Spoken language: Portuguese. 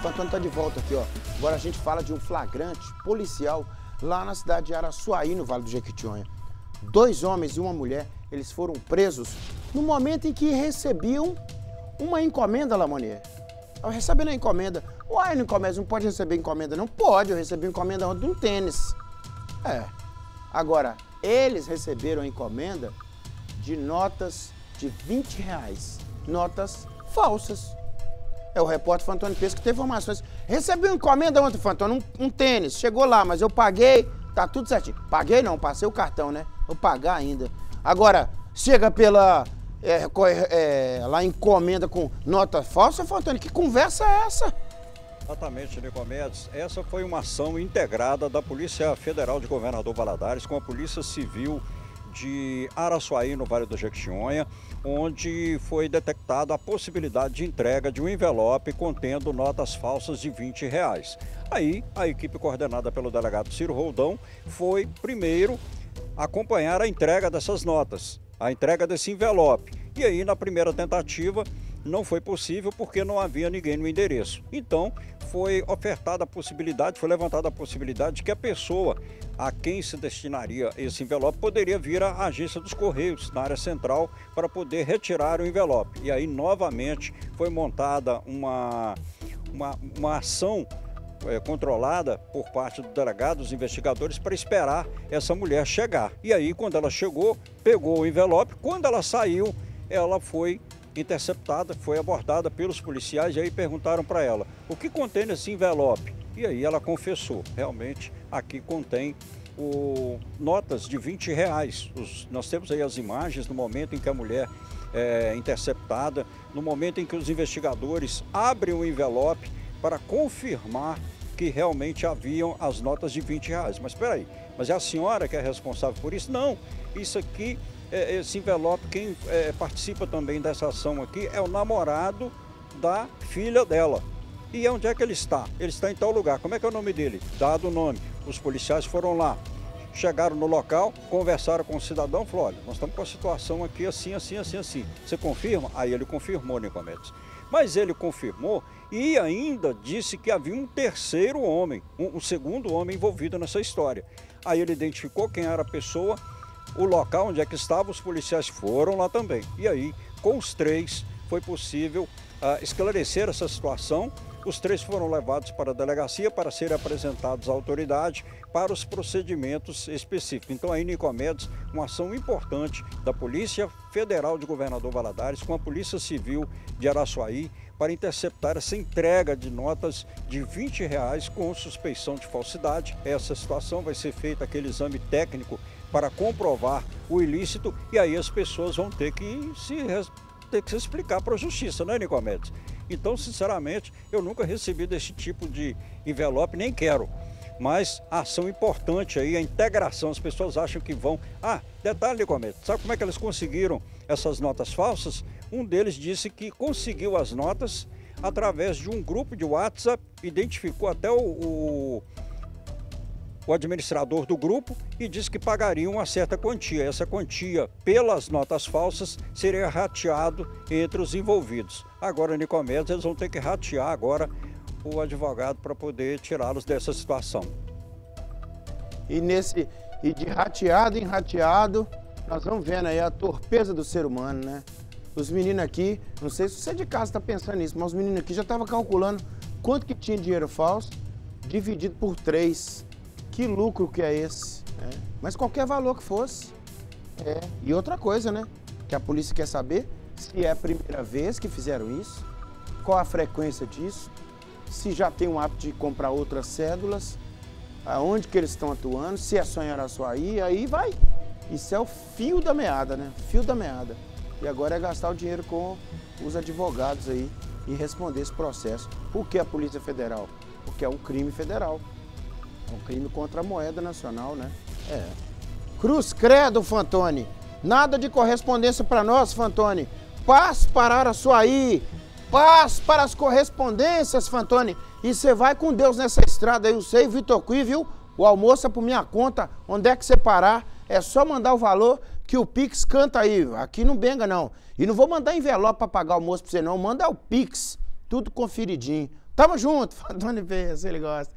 Fantônio tá de volta aqui, ó. Agora a gente fala de um flagrante policial lá na cidade de Araçuaí, no Vale do Jequitinhonha. 2 homens e uma mulher, eles foram presos no momento em que recebiam uma encomenda, Lamonier. Recebendo a encomenda. Uai, Nicomedes, não pode receber encomenda, não? Pode, eu recebi encomenda ontem de um tênis. Agora, eles receberam a encomenda de notas de R$20. Notas falsas. É o repórter Fantônio Pesca que tem informações. Recebi uma encomenda ontem, Fantônio, um tênis. Chegou lá, mas eu paguei, tá tudo certinho. Paguei não, passei o cartão, né? Vou pagar ainda. Agora, chega pela... lá encomenda com nota falsa, Fantônio, que conversa é essa? Exatamente, Nicomedes. Essa foi uma ação integrada da Polícia Federal de Governador Valadares com a Polícia Civil de Araçuaí, no Vale do Jequitinhonha, onde foi detectada a possibilidade de entrega de um envelope contendo notas falsas de R$20. Aí, a equipe coordenada pelo delegado Ciro Roldão foi primeiro acompanhar a entrega dessas notas, a entrega desse envelope. E aí, na primeira tentativa, não foi possível porque não havia ninguém no endereço. Então, foi ofertada a possibilidade, foi levantada a possibilidade de que a pessoa a quem se destinaria esse envelope poderia vir à agência dos Correios, na área central, para poder retirar o envelope. E aí, novamente, foi montada uma ação controlada por parte do delegado, dos investigadores, para esperar essa mulher chegar. E aí, quando ela chegou, pegou o envelope, quando ela saiu, ela foi interceptada, foi abordada pelos policiais e aí perguntaram para ela o que contém esse envelope. E aí ela confessou, realmente aqui contém notas de R$20. Nós temos aí as imagens no momento em que a mulher é interceptada, no momento em que os investigadores abrem o envelope para confirmar que realmente haviam as notas de R$20. Mas espera aí, mas é a senhora que é responsável por isso? Não, isso aqui, esse envelope, quem participa também dessa ação aqui é o namorado da filha dela. E onde é que ele está? Ele está em tal lugar. Como é que é o nome dele? Dado o nome. Os policiais foram lá, chegaram no local, conversaram com o cidadão, falaram, olha, nós estamos com a situação aqui assim, assim, assim, assim. Você confirma? Aí ele confirmou, Nicomedes. Mas ele confirmou e ainda disse que havia um terceiro homem, um segundo homem envolvido nessa história. Aí ele identificou quem era a pessoa, o local onde é que estava, os policiais foram lá também. E aí, com os 3, foi possível esclarecer essa situação. Os 3 foram levados para a delegacia para serem apresentados à autoridade para os procedimentos específicos. Então aí, Nicomedes, uma ação importante da Polícia Federal de Governador Valadares com a Polícia Civil de Araçuaí para interceptar essa entrega de notas de R$20 com suspeição de falsidade. Essa situação vai ser feita aquele exame técnico para comprovar o ilícito e aí as pessoas vão ter que se explicar para a justiça, né, Nicomedes? Então, sinceramente, eu nunca recebi desse tipo de envelope, nem quero. Mas a ação importante aí, a integração, as pessoas acham que vão... detalhe, Nicomedes, sabe como é que eles conseguiram essas notas falsas? Um deles disse que conseguiu as notas através de um grupo de WhatsApp, identificou até o administrador do grupo e disse que pagaria uma certa quantia. Essa quantia, pelas notas falsas, seria rateado entre os envolvidos. Agora, Nicomedes, eles vão ter que ratear agora o advogado para poder tirá-los dessa situação. E de rateado em rateado, nós vamos vendo aí a torpeza do ser humano, né? Os meninos aqui, não sei se você de casa está pensando nisso, mas os meninos aqui já estavam calculando quanto que tinha dinheiro falso, dividido por 3. Que lucro que é esse? Mas qualquer valor que fosse. E outra coisa, né? Que a polícia quer saber se é a primeira vez que fizeram isso, qual a frequência disso, se já tem um hábito de comprar outras cédulas, aonde que eles estão atuando, se é só em Araçuaí, aí vai. Isso é o fio da meada, né? Fio da meada. E agora é gastar o dinheiro com os advogados aí e responder esse processo. Por que a Polícia Federal? Porque é um crime federal. É um crime contra a moeda nacional, né? Cruz credo, Fantoni. Nada de correspondência para nós, Fantoni. Paz para Araçuaí. Paz para as correspondências, Fantoni. E você vai com Deus nessa estrada aí. Eu sei, Vitor Cui, viu? O almoço é por minha conta. Onde é que você parar? É só mandar o valor que o Pix canta aí. Aqui não benga, não. E não vou mandar envelope para pagar o almoço para você, não. Manda o Pix. Tudo conferidinho. Tamo junto, Antônio Peça, ele gosta.